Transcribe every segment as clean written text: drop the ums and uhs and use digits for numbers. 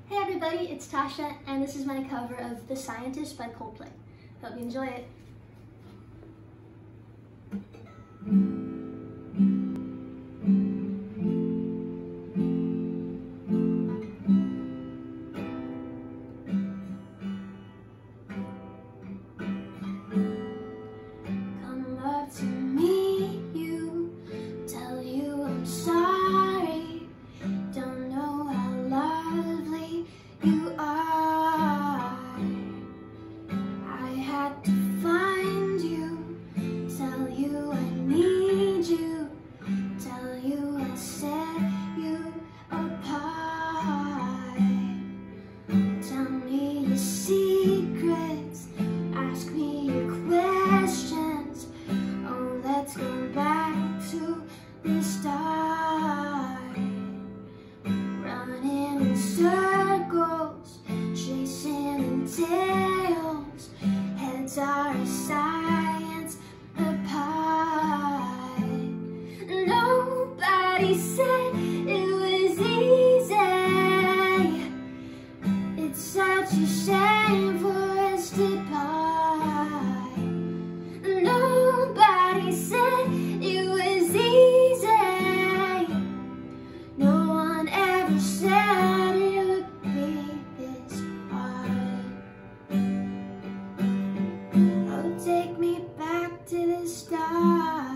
Hey everybody, it's Tasha, and this is my cover of The Scientist by Coldplay. Hope you enjoy it. Come up to meet you, tell you I'm sorry. Don't know how lovely you are. I had to find you, tell you I need you, tell you I set you apart. Tell me your secrets, ask me your questions. Oh, let's go back to the start. Running in circles, chasing tails, heads are a science apart. Nobody said it was easy. It's such a shame for us to part. Nobody said it was easy. No one ever said it would be this hard. Oh, take me back to the start.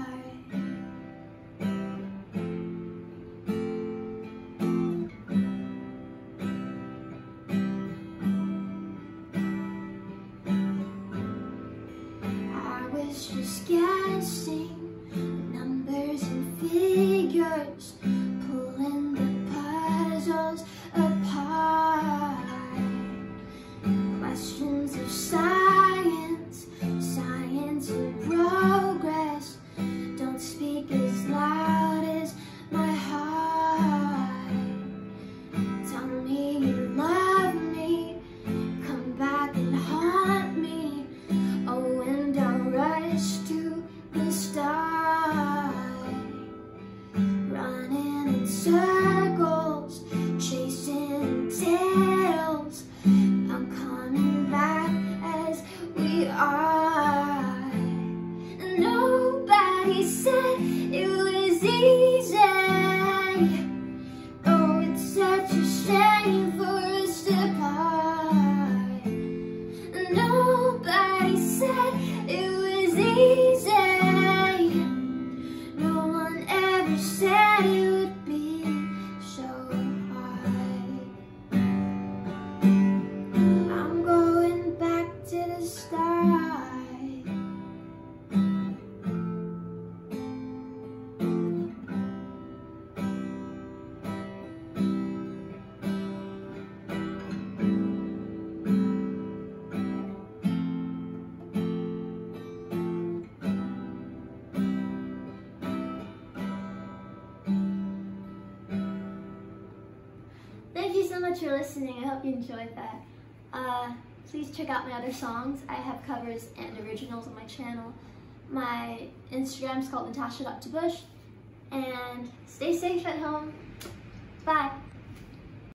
I was just guessing numbers and figures, pulling the puzzles apart. Questions of science, science in progress, don't speak as loud as my heart. Tell me you love me, come back and haunt me. Oh, and I'll rush to the start. Running in circles, chasing tails. I'm coming back as we are. Nobody said it was easy. Oh, it's such a shame for us to part. Nobody said it was easy. No one ever said it would be so hard. I'm going back to the start. Thank you so much for listening. I hope you enjoyed that. Please check out my other songs. I have covers and originals on my channel. My Instagram is called Natasha T. And stay safe at home. Bye.